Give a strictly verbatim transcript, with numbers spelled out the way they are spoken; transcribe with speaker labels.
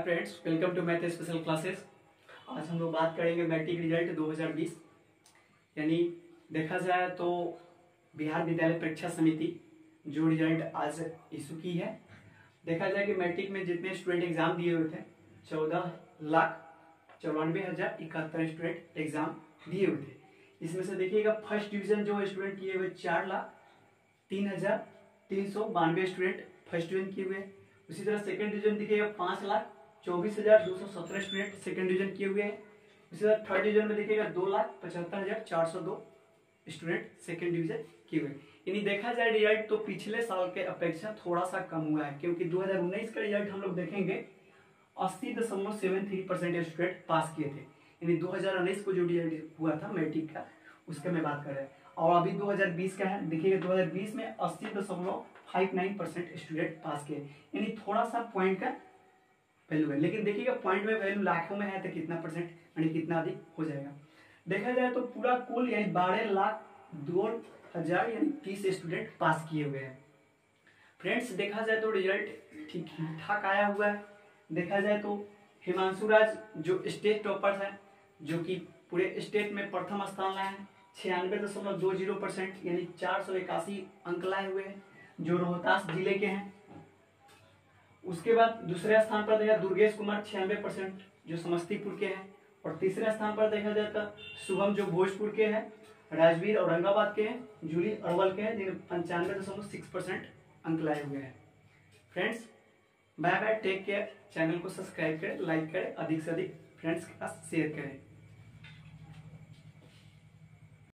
Speaker 1: Friends, welcome to math special classes. आज हम लोग बात करेंगे मैट्रिक रिजल्ट दो हज़ार बीस। यानी देखा जाए तो बिहार विद्यालय परीक्षा समिति जो रिजल्ट आज इशू की है। देखा जाए कि मैट्रिक में जितने स्टूडेंट एग्जाम दिए हुए थे चौदह लाख चौरानवे हजार इकहत्तर स्टूडेंट एग्जाम दिए हुए थे। इसमें से देखिएगा फर्स्ट डिवीजन जो स्टूडेंट किए हुए चार लाख तीन हजार तीन सौ बानवे स्टूडेंट फर्स्ट डिवीजन किए हुए। उसी तरह सेकंड डिवीजन देखिएगा पाँच लाख चौबीस हजार दो सौ सत्रह स्टूडेंट सेकंड डिवीजन किए हुए हैं। उसी तरह थर्ड डिवीजन में देखिएगा दो लाख पचहत्तर हजार चार सौ दो स्टूडेंट सेकंड डिवीजन किए हुए। यानी देखा जाए रिजल्ट तो पिछले साल के अपेक्षा थोड़ा सा कम हुआ है, क्योंकि दो हजार उन्नीस का रिजल्ट हम लोग देखेंगे अस्सी दशमलव seven three percent student pass किए थे। यानी दो हजार उन्नीस को जो रिजल्ट हुआ था मैट्रिक का उसका मैं बात कर रहे हैं, और अभी दो हजार बीस का है। देखिएगा दो हजार बीस में अस्सी दशमलव five nine percent student pass किए, यानी थोड़ा सा पॉइंट का वैल्यू है। लेकिन देखिएगा पॉइंट में वैल्यू लाखों में है तो कितना परसेंट यानी कितना अधिक हो जाएगा। देखा जाए तो पूरा कुल यानी बारह लाख दो हजार यानी तीस स्टूडेंट पास किए हुए हैं। फ्रेंड्स देखा जाए तो रिजल्ट ठीक ठाक आया हुआ है। देखा जाए तो हिमांशु राज जो स्टेट टॉपर्स है, जो कि पूरे स्टेट में प्रथम स्थान लाए हैं, छियानवे दशमलव दो जीरो परसेंट यानी चार सौ इक्यासी अंक लाए हुए हैं, जो रोहतास जिले के हैं। उसके बाद दूसरे स्थान पर देखा दुर्गेश कुमार छियानवे परसेंट जो समस्तीपुर के हैं, और तीसरे स्थान पर देखा जाए तो शुभम जो भोजपुर के हैं, राजवीर औरंगाबाद के हैं, जूली अरवल के हैं, जिन्हें पंचानवे दशमलव सिक्स परसेंट अंक लाए हुए हैं। Friends bye bye, take care. Channel को सब्सक्राइब करें, लाइक करें, अधिक से अधिक फ्रेंड्स के पास शेयर करें।